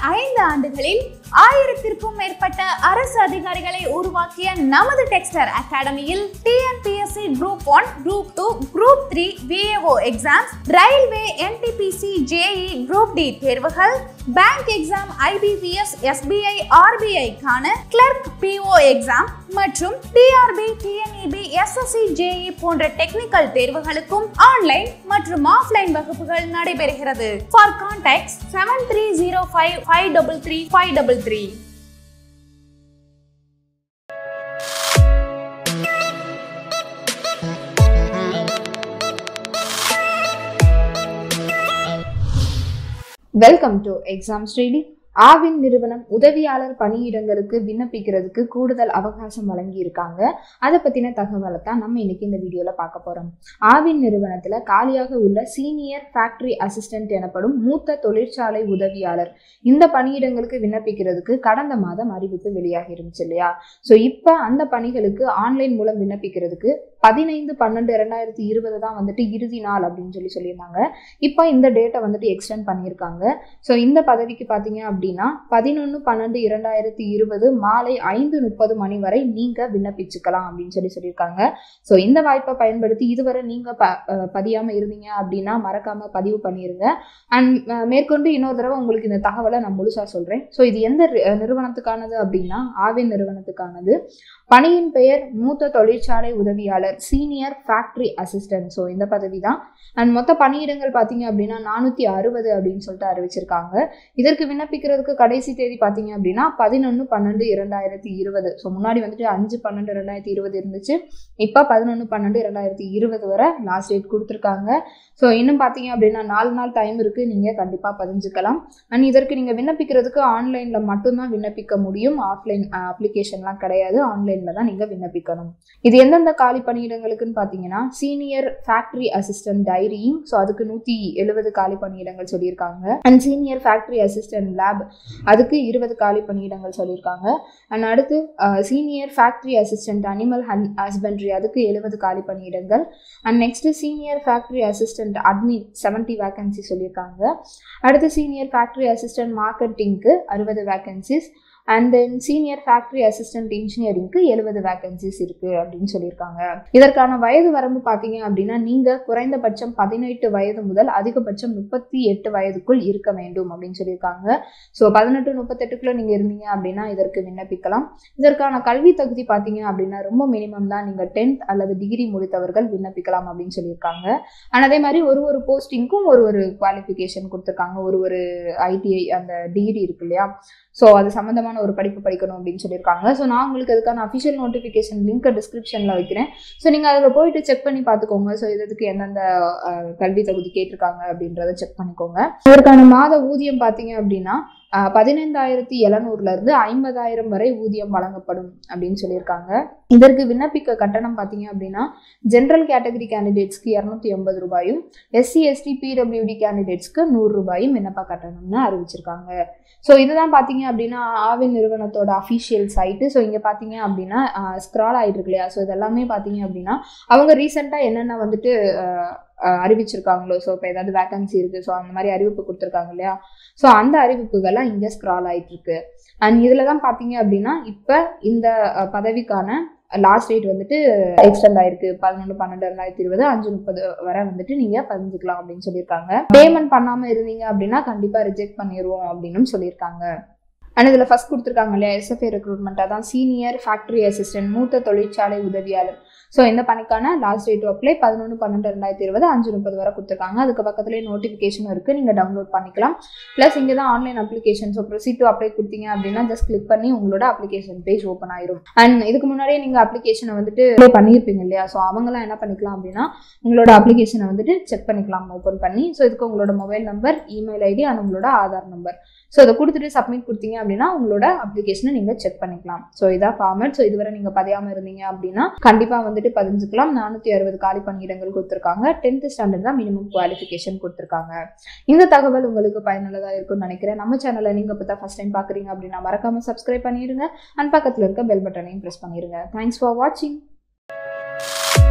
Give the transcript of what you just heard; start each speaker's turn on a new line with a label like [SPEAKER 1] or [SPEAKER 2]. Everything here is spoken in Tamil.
[SPEAKER 1] 5 ஆண்டுகளில் 1000க்கும் மேற்பட்ட அரசு அதிகாரிகளை உருவாக்கிய நமது டெக்ஸ்டர் அகாடமியில் TNPSC Group 1, Group 2, Group 3 VAO exams, railway, NTPC, JEE, Group D தேர்வுகள், bank exam, IBPS, SBI, RBI கான கிளர்க் PO எக்ஸாம் மற்றும் TRB, TNEB, SSC, JEE போன்ற டெக்னிக்கல் தேர்வுகளுக்கும் ஆன்லைன் மற்றும் ஆஃப்லைன் வகுப்புகள் நடைபெறுகிறது. For contacts 7305 533 533.
[SPEAKER 2] Welcome to exam study. Aavin நிறுவனம் உதவியாளர் பணியிடங்களுக்கு விண்ணப்பிக்கிறதுக்கு கூடுதல் அவகாசம் வழங்கி இருக்காங்க. அதை பத்தின தகவலை தான் நம்ம இன்னைக்கு இந்த வீடியோல பார்க்க போறோம். ஆவின் நிறுவனத்துல காலியாக உள்ள சீனியர் ஃபேக்டரி அசிஸ்டன்ட் எனப்படும் மூத்த தொழிற்சாலை உதவியாளர் இந்த பணியிடங்களுக்கு விண்ணப்பிக்கிறதுக்கு கடந்த மாதம் அறிவிப்பு வெளியாகி இருந்துச்சு இல்லையா? ஸோ இப்போ அந்த பணிகளுக்கு ஆன்லைன் மூலம் விண்ணப்பிக்கிறதுக்கு 15/12/2020 தான் வந்துட்டு இறுதி நாள் அப்படின்னு சொல்லியிருந்தாங்க. இப்போ இந்த டேட்டை வந்துட்டு எக்ஸ்டெண்ட் பண்ணியிருக்காங்க. ஸோ இந்த பதவிக்கு பார்த்தீங்க அப்படின்னா 11/12/2020 மாலை 5:30 மணி வரை நீங்க விண்ணப்பிச்சுக்கலாம் அப்படின்னு சொல்லியிருக்காங்க. ஸோ இந்த வாய்ப்பை பயன்படுத்தி இதுவரை நீங்க பதியாம இருந்தீங்க அப்படின்னா மறக்காம பதிவு பண்ணிருங்க. அண்ட் மேற்கொண்டு இன்னொரு தடவை உங்களுக்கு இந்த தகவலை நான் முழுசா சொல்றேன். ஸோ இது எந்த நிறுவனத்துக்கானது அப்படின்னா ஆவின் நிறுவனத்துக்கானது. பணியின் பெயர் மூத்த தொழிற்சாலை உதவியாளர், சீனியர் ஃபேக்டரி அசிஸ்டன்ட். ஸோ இந்த பதவி தான். அண்ட் மொத்த பணியிடங்கள் பார்த்தீங்க அப்படின்னா 460 அப்படின்னு சொல்லிட்டு அறிவிச்சிருக்காங்க. இதற்கு விண்ணப்பிக்கிறதுக்கு கடைசி தேதி பார்த்தீங்க அப்படின்னா 11/12/2020. ஸோ முன்னாடி வந்துட்டு 5/12/2020 இருந்துச்சு. இப்போ 11/12/2020 வரை லாஸ்ட் டேட் கொடுத்துருக்காங்க. ஸோ இன்னும் பார்த்தீங்க அப்படின்னா 4 நாள் டைம் இருக்குது. நீங்கள் கண்டிப்பாக பதிஞ்சுக்கலாம். அண்ட் இதற்கு நீங்கள் விண்ணப்பிக்கிறதுக்கு ஆன்லைனில் மட்டும்தான் விண்ணப்பிக்க முடியும். ஆஃப்லைன் அப்ளிகேஷன்லாம் கிடையாது. ஆன்லைனில் தான் நீங்கள் விண்ணப்பிக்கணும். இது எந்தெந்த காலி பணியிடங்களுக்குன்னு பார்த்தீங்கன்னா senior factory assistant dairying, so அதுக்கு 170 காலி பணியிடங்கள் சொல்லியிருக்காங்க. And senior factory assistant lab, அதுக்கு 20 காலி பணியிடங்கள் சொல்லியிருக்காங்க. அண்ட் அடுத்து senior factory assistant animal husbandry, அதுக்கு 70 காலி பணியிடங்கள். And next senior factory assistant admin 70 vacancy சொல்லியிருக்காங்க. அடுத்து சீனியர் ஃபேக்டரி அசிஸ்டன்ட் மார்க்கெட்டிங்க்கு 60 vacancies. And then senior factory assistant இன்ஜினியரிங்க்கு 70 வேகன்சிஸ் இருக்கு அப்படின்னு சொல்லியிருக்காங்க. இதற்கான வயது வரம்பு பார்த்தீங்க அப்படின்னா நீங்க குறைந்தபட்சம் 18 வயது முதல் அதிகபட்சம் 38 வயதுக்குள் இருக்க வேண்டும் அப்படின்னு சொல்லியிருக்காங்க. ஸோ 18-38க்குள்ள நீங்க இருந்தீங்க அப்படின்னா இதற்கு விண்ணப்பிக்கலாம். இதற்கான கல்வி தகுதி பார்த்தீங்க அப்படின்னா ரொம்ப மினிமம் தான். நீங்க 10th அல்லது டிகிரி முடித்தவர்கள் விண்ணப்பிக்கலாம் அப்படின்னு சொல்லியிருக்காங்க. அண்ட் அதே மாதிரி ஒரு போஸ்டிங்க்கும் ஒரு குவாலிஃபிகேஷன் கொடுத்துருக்காங்க. ஒரு ITI அந்த டிகிரி இருக்கு இல்லையா? ஸோ அது சம்மந்தமான ஒரு படிப்பு படிக்கணும் அப்படின்னு சொல்லியிருக்காங்க. ஸோ நான் உங்களுக்கு அதுக்கான அஃபிஷியல் நோட்டிஃபிகேஷன் லிங்க் டிஸ்கிரிப்ஷனில் வைக்கிறேன். ஸோ நீங்கள் அதில் போயிட்டு செக் பண்ணி பார்த்துக்கோங்க. ஸோ இதுக்கு எந்தெந்த கல்வி தகுதி கேட்டிருக்காங்க அப்படின்றத செக் பண்ணிக்கோங்க. இதற்கான மாத ஊதியம் பார்த்தீங்க அப்படின்னா 15,700 50,000 வரை ஊதியம் வழங்கப்படும் அப்படின்னு சொல்லியிருக்காங்க. இதற்கு விண்ணப்பிக்க கட்டணம் பார்த்தீங்க அப்படின்னா ஜென்ரல் கேட்டகரி கேண்டிடேட்ஸ்க்கு 280 ரூபாயும், SC ST PWD கேண்டிடேட்ஸ்க்கு 100 ரூபாயும் விண்ணப்ப கட்டணம்னு அறிவிச்சிருக்காங்க. ஸோ இதுதான் பார்த்தீங்க அப்படின்னா ஆவின் நிறுவனத்தோட அஃபிஷியல் சைட்டு. ஸோ இங்கே பார்த்தீங்க அப்படின்னா ஸ்க்ரால் ஆகிட்டு இருக்கு இல்லையா? ஸோ இதெல்லாமே பார்த்தீங்க அப்படின்னா அவங்க ரீசெண்டாக என்னென்ன வந்துட்டு அறிவிச்சிருக்காங்களோ, ஸோ இப்போ ஏதாவது வேகன்சி இருக்குது, ஸோ அந்த மாதிரி அறிவிப்பு கொடுத்துருக்காங்க இல்லையா? ஸோ அந்த அறிவிப்புகள்லாம் இங்கே ஸ்க்ரால் ஆகிட்டு இருக்கு. அண்ட் இதில் தான் பார்த்தீங்க அப்படின்னா இப்போ இந்த பதவிக்கான லாஸ்ட் டேட் வந்துட்டு எக்ஸ்டெண்ட் ஆயிருக்கு. 11/12/2020 5:30 வரை வந்துட்டு நீங்க பதிஞ்சுக்கலாம் அப்படின்னு சொல்லியிருக்காங்க. பேமெண்ட் பண்ணாம இருந்தீங்க அப்படின்னா கண்டிப்பா ரிஜெக்ட் பண்ணிடுவோம் அப்படின்னு சொல்லியிருக்காங்க. அண்ட் இதில் ஃபர்ஸ்ட் கொடுத்துருக்காங்க இல்லையா SFA ரெக்ரூட்மெண்ட், அதான் சீனியர் ஃபேக்டரி அசிஸ்டன்ட் மூத்த தொழிற்சாலை உதவியாளர். ஸோ இந்த பணிக்கான லாஸ்ட் டேட் அப்ளை 11/12/2020 5:30 வரை கொடுத்துருக்காங்க. அதுக்கு பக்கத்துலேயே நோட்டிஃபிகேஷனும் இருக்குது, நீங்கள் டவுன்லோட் பண்ணிக்கலாம். ப்ளஸ் இங்கே தான் online application. So proceed to apply கொடுத்தீங்க அப்படின்னா ஜஸ்ட் கிளிக் பண்ணி உங்களோட அப்ளிகேஷன் பேஜ் ஓப்பன் ஆயிரும். அண்ட் இதுக்கு முன்னாடியே நீங்கள் அப்ளிகேஷனை வந்துட்டு அப்ளை பண்ணியிருப்பீங்க இல்லையா? ஸோ அவங்களாம் என்ன பண்ணிக்கலாம் அப்படின்னா உங்களோட அப்ளிகேஷனை வந்துட்டு செக் பண்ணிக்கலாம் ஓப்பன் பண்ணி. ஸோ இதுக்கு உங்களோட mobile number, email ID and உங்களோட ஆதார் நம்பர் ஸோ இதை கொடுத்துட்டு சப்மிட் கொடுத்தீங்க அப்படின்னா உங்களோட அப்ளிகேஷனை நீங்கள் செக் பண்ணிக்கலாம். ஸோ இதான் ஃபார்மேட். ஸோ இதுவரை நீங்கள் பதியாமல் இருந்தீங்க அப்படின்னா கண்டிப்பாக வந்துட்டு பதிஞ்சுக்கலாம். 460 காலி பணியிடங்கள் கொடுத்துருக்காங்க. 10th ஸ்டாண்டர்ட் தான் மினிமம் குவாலிஃபிகேஷன் கொடுத்துருக்காங்க. இந்த தகவல் உங்களுக்கு பயனுள்ளதாக இருக்கும்னு நினைக்கிறேன். நம்ம சேனலை நீங்கள் இப்போ தான் ஃபர்ஸ்ட் டைம் பார்க்குறீங்க அப்படின்னா மறக்காமல் சப்ஸ்கிரைப் பண்ணிடுங்க. அண்ட் பக்கத்தில் இருக்க பெல் பட்டனையும் ப்ரெஸ் பண்ணிடுங்க. தேங்க்ஸ் ஃபார் வாட்சிங்.